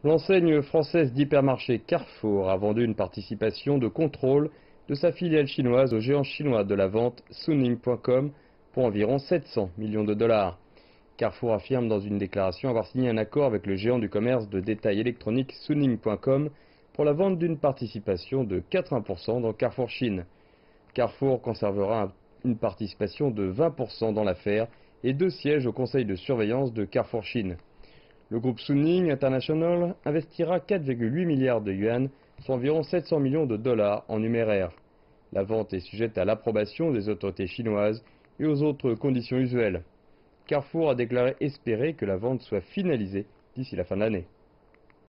L'enseigne française d'hypermarché Carrefour a vendu une participation de contrôle de sa filiale chinoise au géant chinois de la vente Suning.com pour environ 700 millions de dollars. Carrefour affirme dans une déclaration avoir signé un accord avec le géant du commerce de détail électronique Suning.com pour la vente d'une participation de 80% dans Carrefour Chine. Carrefour conservera une participation de 20% dans l'affaire et 2 sièges au conseil de surveillance de Carrefour Chine. Le groupe Suning International investira 4,8 milliards de yuan, soit environ 700 millions de dollars en numéraire. La vente est sujette à l'approbation des autorités chinoises et aux autres conditions usuelles. Carrefour a déclaré espérer que la vente soit finalisée d'ici la fin de l'année.